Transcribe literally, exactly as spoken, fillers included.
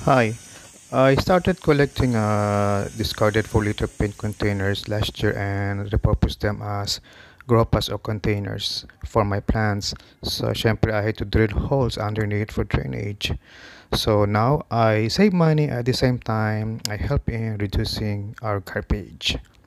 Hi, I started collecting uh, discarded four liter paint containers last year and repurposed them as grow pots or containers for my plants. So, syempre, I had to drill holes underneath for drainage. So now I save money at the same time I help in reducing our garbage.